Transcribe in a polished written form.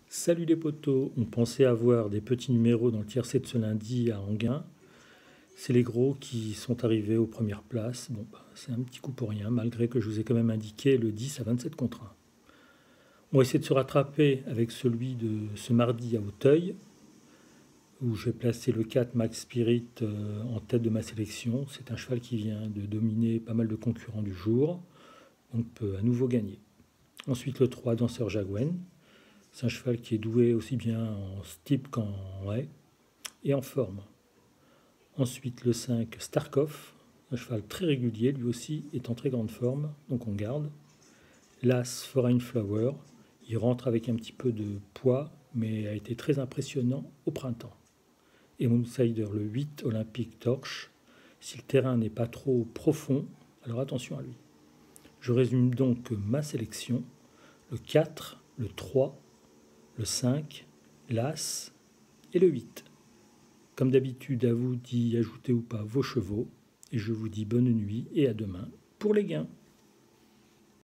Salut les potos, on pensait avoir des petits numéros dans le tiercé de ce lundi à Enghien. C'est les gros qui sont arrivés aux premières places. Bon, c'est un petit coup pour rien, malgré que je vous ai quand même indiqué le 10 à 27 contre 1. On va essayer de se rattraper avec celui de ce mardi à Auteuil, où j'ai placé le 4 Max Spirit en tête de ma sélection. C'est un cheval qui vient de dominer pas mal de concurrents du jour, donc peut à nouveau gagner. Ensuite le 3 Danseur Jaguen. C'est un cheval qui est doué aussi bien en steep qu'en haie et en forme. Ensuite le 5 Starkov, un cheval très régulier, lui aussi est en très grande forme, donc on garde. L'As Foreign Flower, il rentre avec un petit peu de poids, mais a été très impressionnant au printemps. Et mon outsider le 8 Olympique Torche, si le terrain n'est pas trop profond, alors attention à lui. Je résume donc ma sélection, le 4, le 3, le 5, l'As et le 8. Comme d'habitude, à vous d'y ajouter ou pas vos chevaux. Et je vous dis bonne nuit et à demain pour les gains.